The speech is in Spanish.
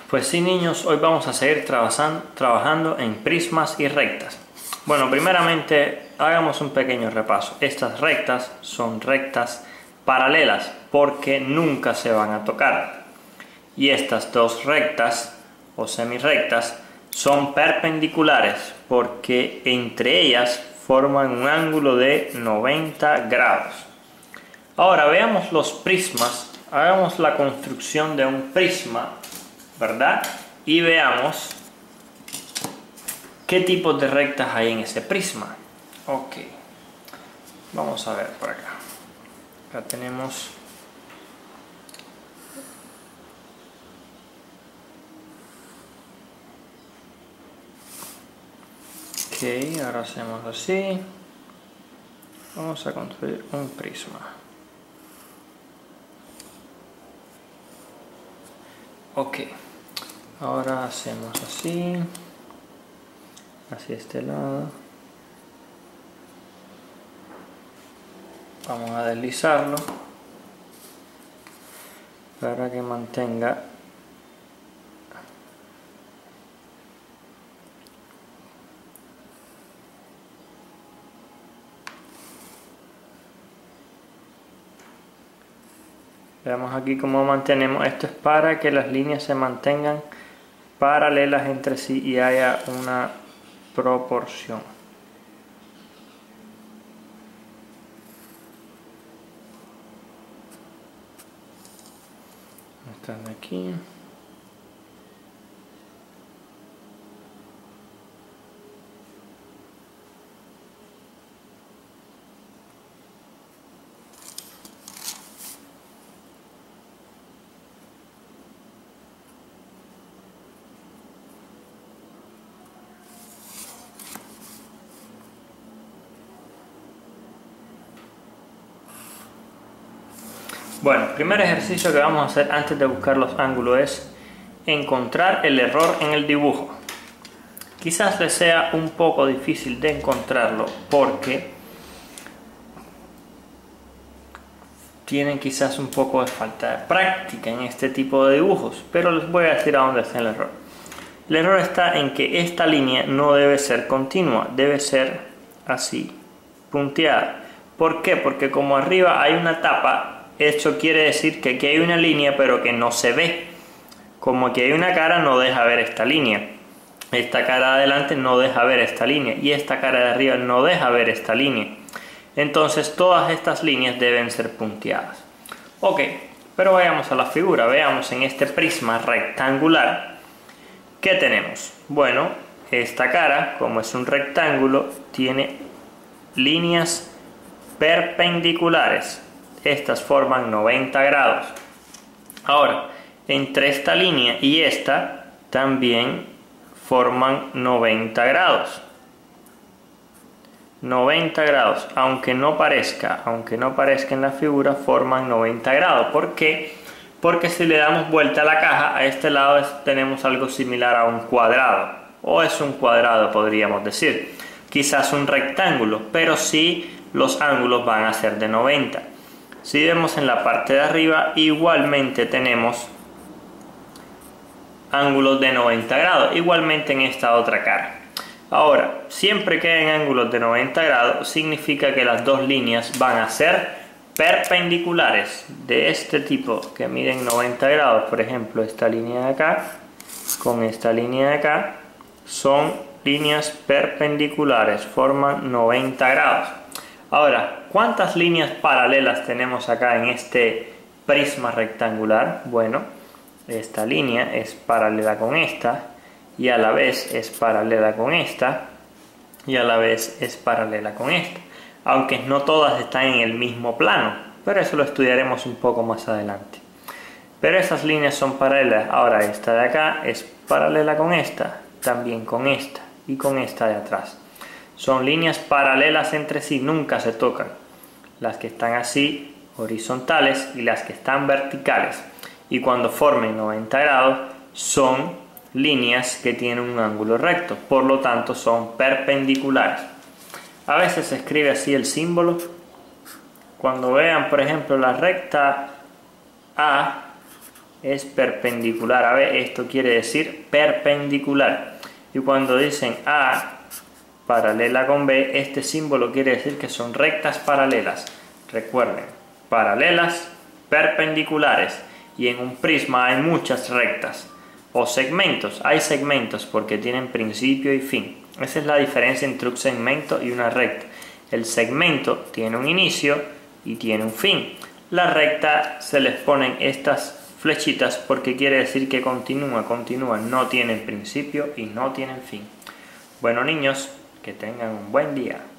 Pues sí, niños, hoy vamos a seguir trabajando en prismas y rectas. Bueno, primeramente hagamos un pequeño repaso. Estas rectas son rectas paralelas porque nunca se van a tocar. Y estas dos rectas o semirrectas son perpendiculares porque entre ellas forman un ángulo de 90 grados. Ahora veamos los prismas. Hagamos la construcción de un prisma, ¿verdad? Y veamos qué tipos de rectas hay en ese prisma. Ok, vamos a ver por acá. Acá tenemos ok, ahora hacemos así. Vamos a construir un prisma. Ok, ahora hacemos así, hacia este lado, vamos a deslizarlo para que mantenga veamos aquí cómo mantenemos. Esto es para que las líneas se mantengan paralelas entre sí y haya una proporción. Están aquí. Bueno, el primer ejercicio que vamos a hacer antes de buscar los ángulos es encontrar el error en el dibujo. Quizás les sea un poco difícil de encontrarlo porque tienen quizás un poco de falta de práctica en este tipo de dibujos, pero les voy a decir a dónde está el error. El error está en que esta línea no debe ser continua, debe ser así, punteada. ¿Por qué? Porque como arriba hay una tapa, esto quiere decir que aquí hay una línea pero que no se ve. Como aquí hay una cara, no deja ver esta línea. Esta cara de adelante no deja ver esta línea y esta cara de arriba no deja ver esta línea. Entonces todas estas líneas deben ser punteadas. Ok, pero vayamos a la figura. Veamos en este prisma rectangular ¿qué tenemos? Bueno, esta cara, como es un rectángulo, tiene líneas perpendiculares. Estas forman 90 grados. Ahora, entre esta línea y esta también forman 90 grados. 90 grados, aunque no parezca en la figura, forman 90 grados. ¿Por qué? Porque si le damos vuelta a la caja, a este lado tenemos algo similar a un cuadrado. O es un cuadrado, podríamos decir. Quizás un rectángulo, pero sí los ángulos van a ser de 90. Si vemos en la parte de arriba, igualmente tenemos ángulos de 90 grados, igualmente en esta otra cara. Ahora, siempre que hay ángulos de 90 grados, significa que las dos líneas van a ser perpendiculares de este tipo, que miden 90 grados. Por ejemplo, esta línea de acá con esta línea de acá son líneas perpendiculares, forman 90 grados. Ahora, ¿cuántas líneas paralelas tenemos acá en este prisma rectangular? Bueno, esta línea es paralela con esta y a la vez es paralela con esta y a la vez es paralela con esta, aunque no todas están en el mismo plano, pero eso lo estudiaremos un poco más adelante. Pero esas líneas son paralelas. Ahora esta de acá es paralela con esta, también con esta y con esta de atrás. Son líneas paralelas entre sí, nunca se tocan. Las que están así, horizontales, y las que están verticales. Y cuando formen 90 grados, son líneas que tienen un ángulo recto. Por lo tanto, son perpendiculares. A veces se escribe así el símbolo. Cuando vean, por ejemplo, la recta A, es perpendicular a B. Esto quiere decir perpendicular. Y cuando dicen A paralela con B, este símbolo quiere decir que son rectas paralelas. Recuerden, paralelas, perpendiculares. Y en un prisma hay muchas rectas. O segmentos, hay segmentos porque tienen principio y fin. Esa es la diferencia entre un segmento y una recta. El segmento tiene un inicio y tiene un fin. La recta se les ponen estas flechitas porque quiere decir que continúa, no tienen principio y no tienen fin. Bueno niños, que tengan un buen día.